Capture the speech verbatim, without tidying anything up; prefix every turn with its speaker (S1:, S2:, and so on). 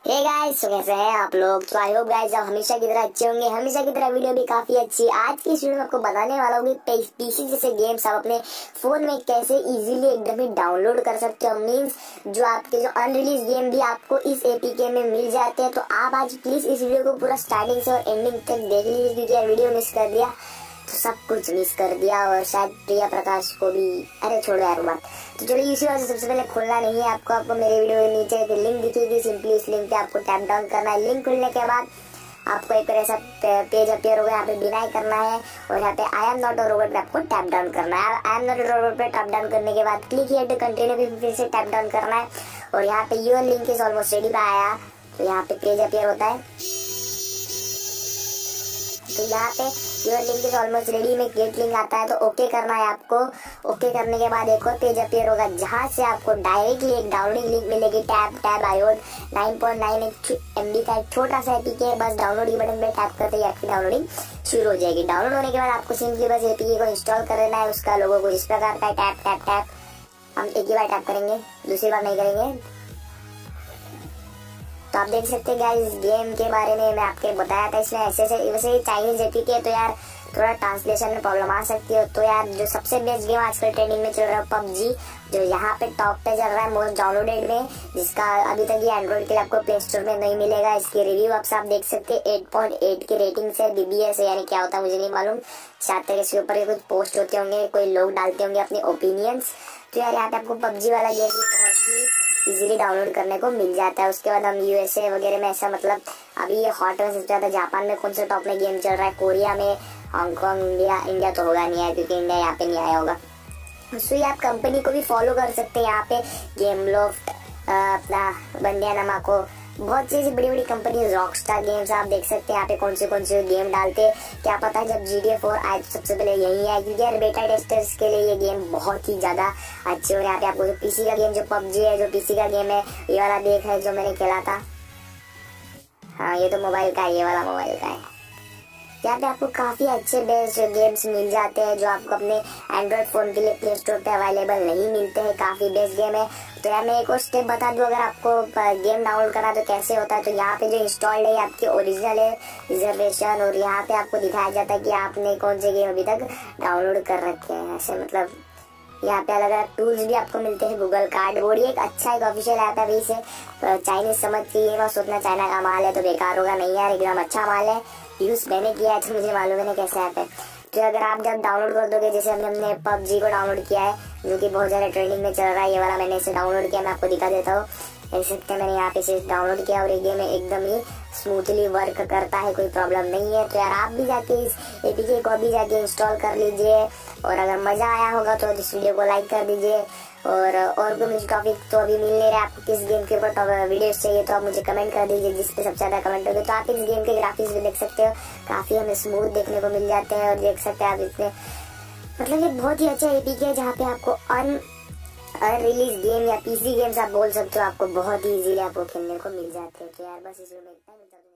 S1: Hey guys, तो कैसे हैं आप लोग। तो आई होप गाइस आप हमेशा की तरह अच्छे होंगे। हमेशा की तरह वीडियो भी काफी अच्छी। आज की इस वीडियो में आपको बताने वाला हूँ कि पीसी जैसे गेम्स आप अपने फोन में कैसे इजीली एकदम ही डाउनलोड कर सकते हो। मींस जो आपके जो अनरिलीज गेम भी आपको इस एपीके में मिल जाते हैं। तो आप आज प्लीज इस वीडियो को पूरा स्टार्टिंग से और एंडिंग तक देख लीजिए, क्योंकि यार वीडियो मिस कर दिया तो सब कुछ मिस कर दिया। और शायद प्रिया प्रकाश को भी, अरे छोड़ो यार बात। तो चलिए इसी वजह से सबसे पहले खोलना नहीं है आपको आपको मेरे वीडियो के नीचे एक लिंक दिखेगी। सिंपली इस लिंक पे आपको टैप डाउन करना है। लिंक खुलने के बाद आपको एक ऐसा पेज अपीयर होगा, यहाँ पे डिनाई करना है और यहाँ पे I am not a robot पे आपको टैप डाउन करना है। I am not a robot पे टैप डाउन करने के बाद क्लिक हियर टू कंटिन्यू पे फिर से टैप डाउन करना है। और यहाँ पे your link is almost ready पे आया, तो यहाँ पे पेज अपीयर होता है। तो यहाँ पे your link is almost ready में गेट लिंक आता है, तो ओके करना है आपको। ओके करने के बाद एक और पेज अपीयर होगा, जहाँ से आपको डायरेक्टली एक डाउनलोडिंग लिंक मिलेगी। टैप टैप आयोड नाइन पॉइंट नाइन एमबी का एक छोटा सा एपीके है। बस डाउनलोड के बटन पे टैप करते ही आपकी डाउनलोडिंग शुरू हो जाएगी। डाउनलोड होने के बाद आपको सिंपली बस एपीके को इंस्टॉल कर लेना है। उसका लोगो कुछ इस प्रकार का है, टैप टैप टैप। हम एक ही बार टैप करेंगे, दूसरी बार नहीं करेंगे। तो आप देख सकते हैं गाइस, गेम के बारे में मैं आपके बताया था। इसमें ऐसे ऐसे वैसे चाइनीज एपीके है, तो यार थोड़ा ट्रांसलेशन में प्रॉब्लम आ सकती है। तो यार जो सबसे बेस्ट गेम आजकल ट्रेंडिंग में चल रहा है पबजी, जो यहाँ पे टॉप पे चल रहा है मोस्ट डाउनलोडेड में, जिसका अभी तक ये एंड्रॉइड के लिए आपको प्ले स्टोर में नहीं मिलेगा। इसकी रिव्यू आप आप देख सकते हैं, एट पॉइंट एट की रेटिंग से। बीबीएस यानी क्या होता है मुझे नहीं मालूम, शायद तक इसके ऊपर कुछ पोस्ट होते होंगे, कोई लोग डालते होंगे अपने ओपिनियंस। तो यार यहाँ पे आपको पबजी वाला गेम भी बहुत ही इजीली डाउनलोड करने को मिल जाता है। उसके बाद हम यूएसए वगैरह में ऐसा, मतलब अभी ये हॉट में सबसे ज्यादा जापान में कौन सा टॉप में गेम चल रहा है, कोरिया में, हांगकांग, इंडिया इंडिया तो होगा नहीं आया, क्योंकि इंडिया यहाँ पे नहीं आया होगा। सो ये आप कंपनी को भी फॉलो कर सकते हैं। यहाँ पे गेम लॉफ्ट, अपना बंडियानामा को, बहुत सी बड़ी बड़ी कंपनी, रॉकस्टार गेम्स आप देख सकते हैं यहाँ पे कौन से कौन से गेम डालते हैं। क्या पता है जब जी डी ए फोर आए तो सबसे पहले यही है, क्योंकि यार बेटा टेस्टर्स के लिए ये गेम बहुत ही ज्यादा अच्छे। और यहाँ पे आपको जो पीसी का गेम, जो पबजी है, जो पीसी का गेम है, ये वाला देख है जो मैंने खेला था। हाँ ये तो मोबाइल का है, ये वाला मोबाइल का है। यहाँ पे आपको काफी अच्छे बेस्ट गेम्स मिल जाते हैं, जो आपको अपने एंड्रॉइड फोन के लिए प्ले स्टोर पे अवेलेबल नहीं मिलते हैं। काफी बेस्ट गेम है। तो यार मैं एक और स्टेप बता दूं, अगर आपको गेम डाउनलोड करना तो कैसे होता है। तो यहाँ पे जो इंस्टॉल्ड है आपकी ओरिजिनल है, रिजर्वेशन, और यहाँ पे आपको दिखाया जाता है कि आपने कौन से गेम अभी तक डाउनलोड कर रखे हैं। ऐसे मतलब यहाँ पे अलग अलग टूल्स भी आपको मिलते हैं। गूगल कार्डबोर्ड ये एक अच्छा एक ऑफिशियल ऐप है। अभी से चाइनीज समझ के ये बस सोचना चाइना का माल है तो बेकार होगा, नहीं यार एकदम अच्छा माल है। यूज मैंने किया है तो मुझे मालूम है ना कैसे ऐप है। तो अगर आप जब डाउनलोड कर दोगे, जैसे हमने हमने पबजी को डाउनलोड किया है, जो कि बहुत ज्यादा ट्रेंडिंग में चल रहा है, ये वाला मैंने इसे डाउनलोड किया, मैं आपको दिखा देता हूँ। देख सकते हैं मैंने यहाँ पे इसे डाउनलोड किया और ये गेम एकदम ही स्मूथली वर्क करता है, कोई प्रॉब्लम नहीं है। तो यार आप भी जाके इस एपीके को अभी जाके इंस्टॉल कर लीजिए। और अगर मजा आया होगा तो इस वीडियो को लाइक कर दीजिए। और और कोई मुझे टॉपिक तो अभी मिल नहीं रहा, आपको किस गेम के ऊपर वीडियोस चाहिए तो आप मुझे कमेंट कर दीजिए, जिस पे सबसे ज्यादा कमेंट होगी। तो आप इस गेम के ग्राफिक्स भी देख सकते हो, काफी हमें स्मूथ देखने को मिल जाते हैं। और देख सकते हैं आप इसमें, मतलब ये बहुत ही अच्छा एपीके है, जहाँ पे आपको अन अनरिलीज गेम या पीसी गेम्स आप बोल सकते हो, आपको बहुत ही इजीली आपको खेलने को मिल जाते हैं। तो यार बस इस वीडियो में इतना ही।